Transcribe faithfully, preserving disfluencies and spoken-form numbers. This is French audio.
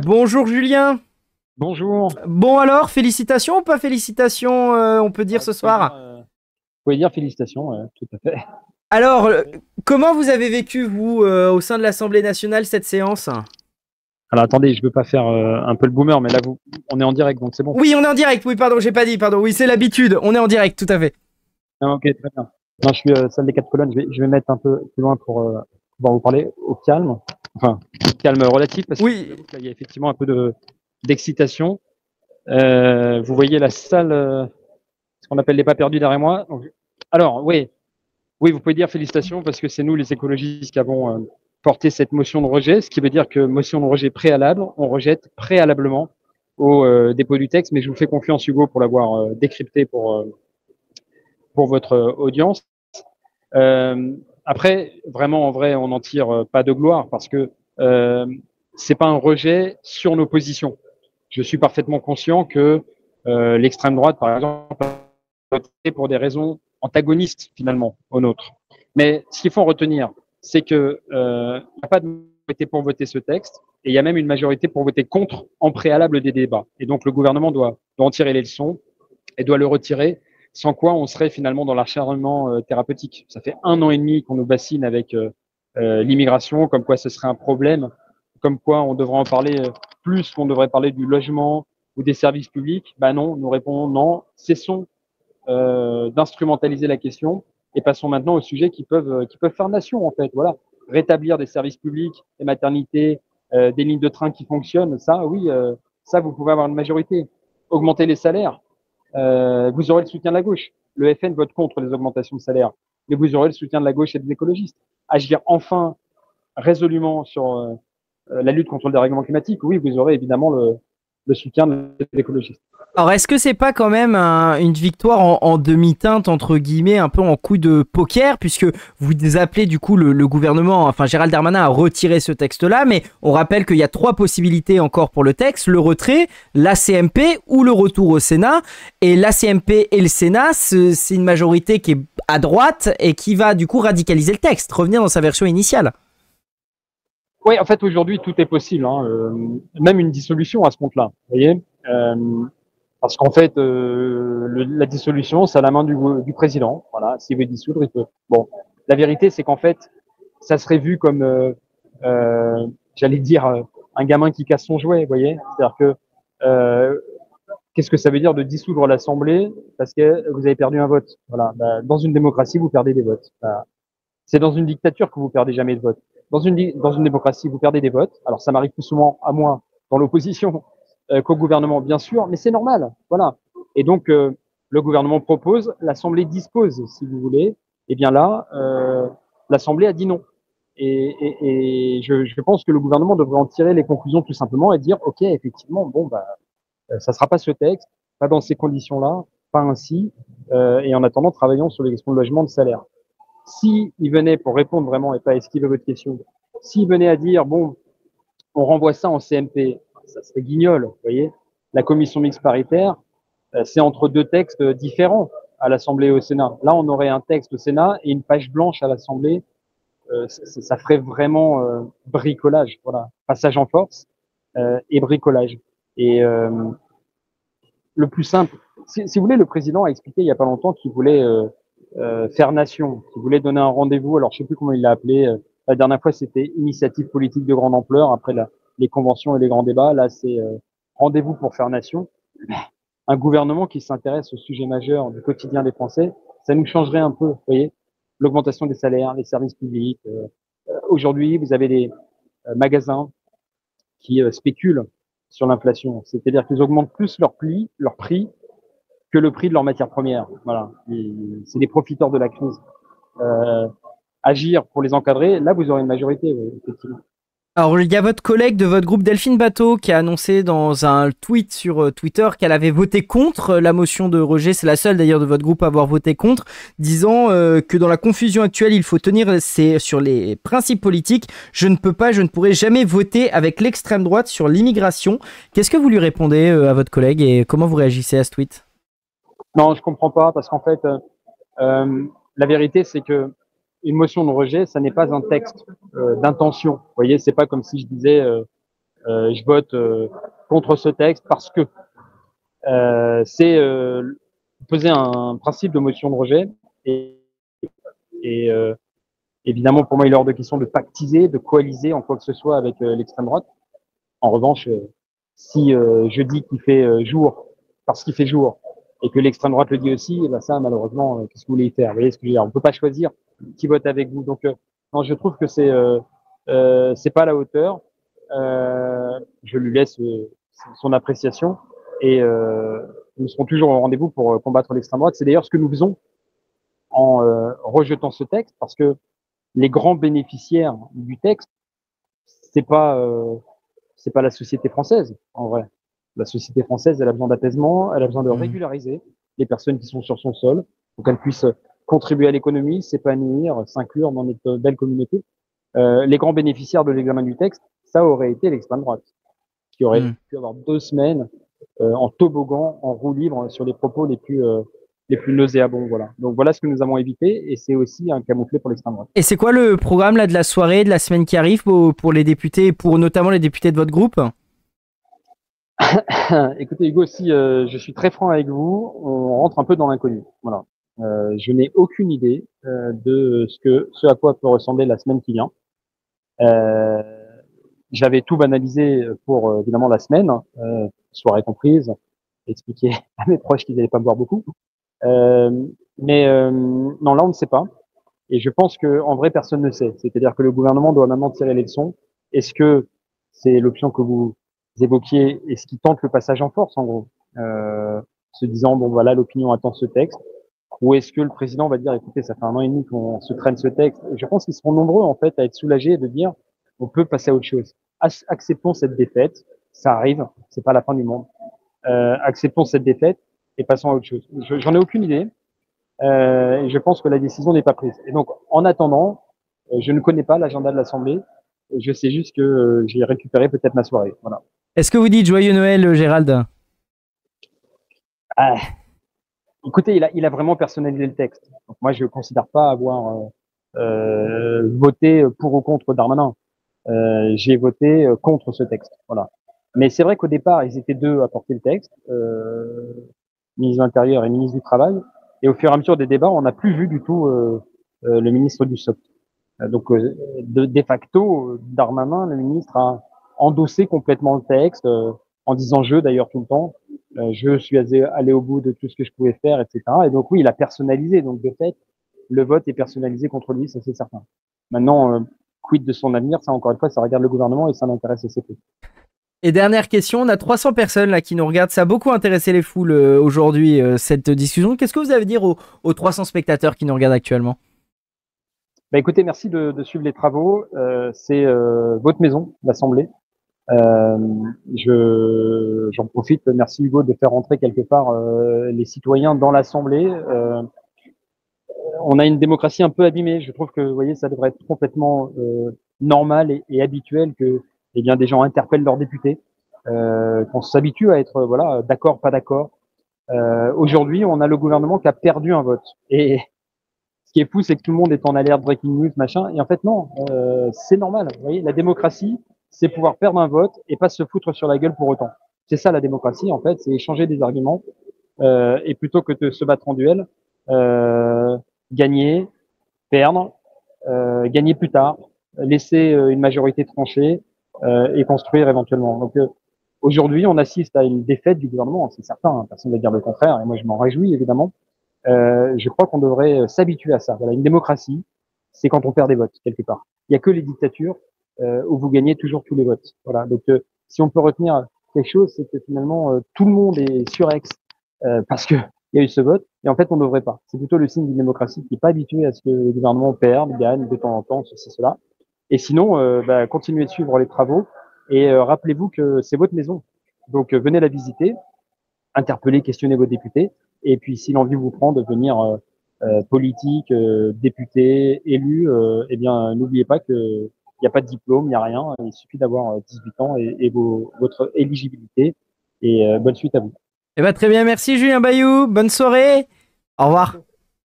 Bonjour Julien. Bonjour. Bon alors, félicitations ou pas félicitations, euh, on peut dire Ouais, ce vous pouvez dire, soir. euh, vous pouvez dire félicitations, euh, tout à fait. Alors, euh, comment vous avez vécu, vous, euh, au sein de l'Assemblée nationale, cette séance? Alors attendez, je veux pas faire euh, un peu le boomer, mais là vous, on est en direct, donc c'est bon. Oui, on est en direct, oui, pardon, j'ai pas dit, pardon, oui, c'est l'habitude, on est en direct, tout à fait. Ah, ok, très bien. Non, je suis euh, salle des quatre colonnes. Je vais, je vais mettre un peu plus loin pour euh, pouvoir vous parler au calme, enfin calme relatif, parce que je vous Oui, avoue que là, il y a effectivement un peu de d'excitation. Euh, vous voyez la salle, euh, ce qu'on appelle les pas perdus derrière moi. Donc, alors oui, oui, vous pouvez dire félicitations parce que c'est nous les écologistes qui avons euh, porté cette motion de rejet, ce qui veut dire que motion de rejet préalable, on rejette préalablement au euh, dépôt du texte, mais je vous fais confiance Hugo pour l'avoir euh, décrypté pour, euh, pour votre euh, audience. Euh, après, vraiment en vrai, on n'en tire euh, pas de gloire parce que euh, c'est pas un rejet sur nos positions. Je suis parfaitement conscient que euh, l'extrême droite, par exemple, a voté pour des raisons antagonistes finalement aux nôtres. Mais ce qu'il faut en retenir, c'est que euh, il n'y a pas de majorité pour voter ce texte et il y a même une majorité pour voter contre en préalable des débats. Et donc le gouvernement doit, doit en tirer les leçons et doit le retirer, sans quoi on serait finalement dans l'acharnement euh, thérapeutique. Ça fait un an et demi qu'on nous bassine avec euh, euh, l'immigration, comme quoi ce serait un problème, comme quoi on devrait en parler euh, plus qu'on devrait parler du logement ou des services publics. Ben non, nous répondons non, cessons euh, d'instrumentaliser la question et passons maintenant aux sujets qui peuvent, euh, qui peuvent faire nation en fait. Voilà, rétablir des services publics, des maternités, euh, des lignes de train qui fonctionnent, ça oui, euh, ça vous pouvez avoir une majorité. Augmenter les salaires, euh, vous aurez le soutien de la gauche. Le F N vote contre les augmentations de salaire, mais vous aurez le soutien de la gauche et des écologistes. Agir enfin résolument sur euh, la lutte contre le dérèglement climatique, oui, vous aurez évidemment le, le soutien des écologistes. alors est-ce que c'est pas quand même un- une victoire en, en demi-teinte, entre guillemets, un peu en coup de poker, puisque vous appelez du coup le, le gouvernement, enfin Gérald Darmanin, à retirer ce texte-là, mais on rappelle qu'il y a trois possibilités encore pour le texte: le retrait, la C M P ou le retour au Sénat. Et la C M P et le Sénat, c'est c'est une majorité qui est à droite et qui va du coup radicaliser le texte, revenir dans sa version initiale. Oui, en fait, aujourd'hui, tout est possible, hein, euh, même une dissolution à ce compte-là. Vous voyez, euh, parce qu'en fait, euh, le, la dissolution, c'est à la main du, du président. Voilà, s'il veut dissoudre, il peut. Bon, la vérité, c'est qu'en fait, ça serait vu comme, euh, euh, j'allais dire, euh, un gamin qui casse son jouet. Vous voyez, c'est-à-dire que euh, qu'est-ce que ça veut dire de dissoudre l'Assemblée parce que vous avez perdu un vote. Voilà, bah, dans une démocratie, vous perdez des votes. Bah, c'est dans une dictature que vous perdez jamais de vote. Dans une, dans une démocratie, vous perdez des votes. Alors, ça m'arrive plus souvent à moi dans l'opposition euh, qu'au gouvernement, bien sûr, mais c'est normal. Voilà. Et donc, euh, le gouvernement propose, l'Assemblée dispose, si vous voulez. Et bien là, euh, l'Assemblée a dit non. Et, et, et je, je pense que le gouvernement devrait en tirer les conclusions tout simplement et dire, OK, effectivement, bon, bah, ça sera pas ce texte, pas dans ces conditions-là, pas ainsi. Euh, et en attendant, travaillons sur les questions de logement, de salaire. Si il venait, pour répondre vraiment et pas esquiver votre question, s'il venait à dire, bon, on renvoie ça en C M P, ça serait guignol, vous voyez. La commission mixte paritaire, euh, c'est entre deux textes différents à l'Assemblée et au Sénat. Là, on aurait un texte au Sénat et une page blanche à l'Assemblée. Euh, ça, ça ferait vraiment euh, bricolage, voilà. Passage en force euh, et bricolage. Et euh, le plus simple, si, si vous voulez, le président a expliqué il y a pas longtemps qu'il voulait euh, euh, faire nation, qu'il voulait donner un rendez-vous. Alors je sais plus comment il l'a appelé. Euh, la dernière fois c'était initiative politique de grande ampleur. Après la, les conventions et les grands débats, là c'est euh, rendez-vous pour faire nation. Un gouvernement qui s'intéresse aux sujets majeurs du quotidien des Français, ça nous changerait un peu. Vous voyez, l'augmentation des salaires, les services publics. Euh, euh, Aujourd'hui, vous avez des euh, magasins qui euh, spéculent sur l'inflation, c'est-à-dire qu'ils augmentent plus leur prix, leur prix que le prix de leurs matières premières. Voilà, c'est des profiteurs de la crise. Euh, agir pour les encadrer, là vous aurez une majorité, oui, effectivement. Alors, il y a votre collègue de votre groupe, Delphine Bateau, qui a annoncé dans un tweet sur euh, Twitter qu'elle avait voté contre la motion de rejet. C'est la seule d'ailleurs de votre groupe à avoir voté contre, disant euh, que dans la confusion actuelle, il faut tenir c'est sur les principes politiques. Je ne peux pas, je ne pourrai jamais voter avec l'extrême droite sur l'immigration. Qu'est-ce que vous lui répondez euh, à votre collègue et comment vous réagissez à ce tweet? Non, je comprends pas parce qu'en fait, euh, euh, la vérité c'est que une motion de rejet, ça n'est pas un texte euh, d'intention. Vous voyez, c'est pas comme si je disais, euh, Euh, je vote euh, contre ce texte parce que euh, c'est euh, poser un principe de motion de rejet et, et euh, évidemment pour moi il est hors de question de pactiser, de coaliser en quoi que ce soit avec euh, l'extrême droite. En revanche, euh, si euh, je dis qu'il fait euh, jour parce qu'il fait jour et que l'extrême droite le dit aussi, et ben ça malheureusement, euh, qu'est-ce que vous voulez y faire? Vous voyez ce que je veux dire? On peut pas choisir qui vote avec vous. Donc euh, non, je trouve que c'est euh, euh, c'est pas à la hauteur. Euh, je lui laisse euh, son appréciation et euh, nous serons toujours au rendez-vous pour euh, combattre l'extrême droite. C'est d'ailleurs ce que nous faisons en euh, rejetant ce texte, parce que les grands bénéficiaires du texte, c'est pas euh, c'est pas la société française en vrai. La société française, elle a besoin d'apaisement, elle a besoin de Mmh. régulariser les personnes qui sont sur son sol pour qu'elles puissent contribuer à l'économie, s'épanouir, s'inclure dans notre belle communauté. Euh, les grands bénéficiaires de l'examen du texte, ça aurait été l'extrême droite, qui aurait Mmh. pu avoir deux semaines euh, en toboggan, en roue libre sur les propos les plus euh, les plus nauséabonds. Voilà. Donc voilà ce que nous avons évité, et c'est aussi un camouflet pour l'extrême droite. Et c'est quoi le programme là de la soirée, de la semaine qui arrive pour, pour les députés, pour notamment les députés de votre groupe? Écoutez Hugo, si euh, je suis très franc avec vous, on rentre un peu dans l'inconnu. Voilà. Euh, je n'ai aucune idée euh, de ce que ce à quoi peut ressembler la semaine qui vient. Euh, J'avais tout banalisé pour euh, évidemment la semaine, euh, soirée comprise, expliquer à mes proches qu'ils n'allaient pas me voir beaucoup. Euh, mais euh, non, là on ne sait pas. Et je pense que en vrai personne ne sait. C'est-à-dire que le gouvernement doit maintenant tirer les leçons. Est-ce que c'est l'option que vous évoquiez, est-ce qu'il tente le passage en force en gros, euh, se disant bon voilà l'opinion attend ce texte, ou est-ce que le président va dire écoutez ça fait un an et demi qu'on se traîne ce texte. Et je pense qu'ils seront nombreux en fait à être soulagés et de dire on peut passer à autre chose. Acceptons cette défaite, ça arrive, c'est pas la fin du monde. Euh, acceptons cette défaite et passons à autre chose. J'en ai aucune idée. Euh, et je pense que la décision n'est pas prise. Et donc, en attendant, euh, je ne connais pas l'agenda de l'Assemblée. Je sais juste que euh, j'ai récupéré peut-être ma soirée. Voilà. Est-ce que vous dites joyeux Noël, Gérald? Ah, écoutez, il a, il a vraiment personnalisé le texte. Donc moi, je ne considère pas avoir euh, euh, voté pour ou contre Darmanin. Euh, j'ai voté contre ce texte. Voilà. Mais c'est vrai qu'au départ, ils étaient deux à porter le texte, euh, ministre de l'Intérieur et ministre du Travail. Et au fur et à mesure des débats, on n'a plus vu du tout euh, euh, le ministre du Soc. Donc, euh, de, de facto, Darmanin, le ministre, a endossé complètement le texte, euh, en disant je d'ailleurs tout le temps. Euh, je suis allé au bout de tout ce que je pouvais faire, et cetera. Et donc oui, il a personnalisé. Donc de fait, le vote est personnalisé contre lui, ça c'est certain. Maintenant, euh, quid de son avenir, ça encore une fois, ça regarde le gouvernement et ça n'intéresse assez peu. Et dernière question, on a trois cents personnes là qui nous regardent. Ça a beaucoup intéressé les foules euh, aujourd'hui, euh, cette discussion. Qu'est-ce que vous avez à dire aux, aux trois cents spectateurs qui nous regardent actuellement? Bah écoutez, merci de, de suivre les travaux. Euh, c'est euh, votre maison, l'Assemblée. Euh, je, j'en profite, merci Hugo, de faire entrer quelque part euh, les citoyens dans l'Assemblée. Euh, on a une démocratie un peu abîmée. Je trouve que, vous voyez, ça devrait être complètement euh, normal et, et habituel que, eh bien, des gens interpellent leurs députés, euh, qu'on s'habitue à être, voilà, d'accord, pas d'accord. Euh, aujourd'hui, on a le gouvernement qui a perdu un vote. Et ce qui est fou, c'est que tout le monde est en alerte breaking news, machin. Et en fait, non, euh, c'est normal. Vous voyez, la démocratie, c'est pouvoir perdre un vote et pas se foutre sur la gueule pour autant. C'est ça la démocratie, en fait, c'est échanger des arguments euh, et plutôt que de se battre en duel, euh, gagner, perdre, euh, gagner plus tard, laisser euh, une majorité trancher euh, et construire éventuellement. Donc euh, aujourd'hui, on assiste à une défaite du gouvernement, c'est certain. Hein, personne ne va dire le contraire, et moi je m'en réjouis évidemment. Euh, je crois qu'on devrait s'habituer à ça. Voilà, une démocratie, c'est quand on perd des votes quelque part. Il y a que les dictatures euh, où vous gagnez toujours tous les votes. Voilà. Donc, euh, si on peut retenir quelque chose, c'est que finalement euh, tout le monde est surex euh, parce que il y a eu ce vote. Et en fait, on ne devrait pas. C'est plutôt le signe d'une démocratie qui n'est pas habituée à ce que le gouvernement perde, gagne de temps en temps, ceci, cela. Et sinon, euh, bah, continuez de suivre les travaux et euh, rappelez-vous que c'est votre maison. Donc, euh, venez la visiter, interpeller, questionner vos députés. Et puis, si l'envie vous prend de devenir euh, euh, politique, euh, député, élu, euh, eh bien, n'oubliez pas que il n'y a pas de diplôme, il n'y a rien. Il suffit d'avoir dix-huit ans et, et vos, votre éligibilité. Et euh, bonne suite à vous. Eh ben, très bien, merci Julien Bayou. Bonne soirée. Au revoir.